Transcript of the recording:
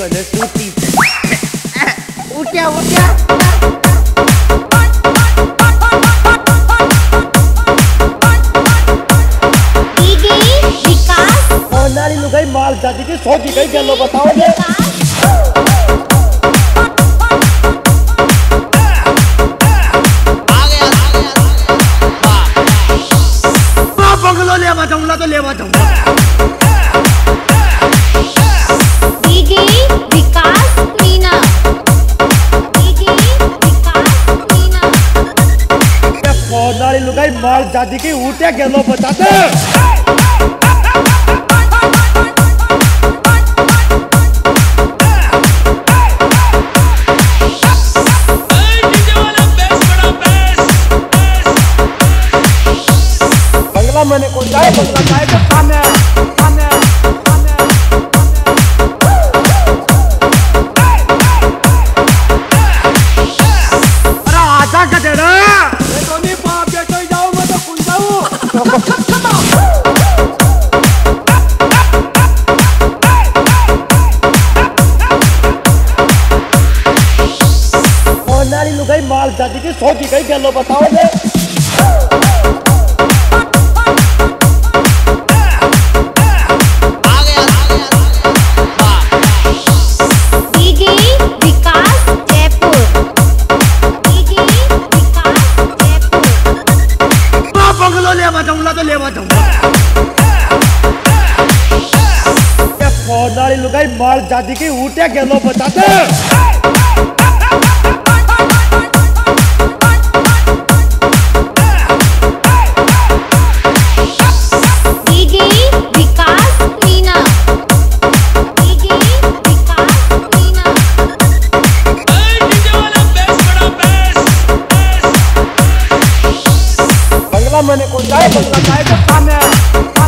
गले सूती उठ्या उठ्या नारी लुगाई माल जाती की सोची गई गलो बताओ ने बंगलो लेवा जाऊंगा तो लेवा जाऊंगा विकास मीना नारी लुगाई माल जाती की उठे गलो बताते मैंने को जाए बंगला जाए तो खाने खाने खाने अरे आजा गधेड़ा मैं तो नहीं बाप बेटा ही जाऊं मैं तो कौन जाऊं और नारी लुगाई माल जाती की सोची गई गलो बताओ ने तो लेवा जाऊंगा नारी लुगाई माल जाती की उठे गलो बताते विकास मीना बंगला मैंने को जाए बंगला जाए तो खाने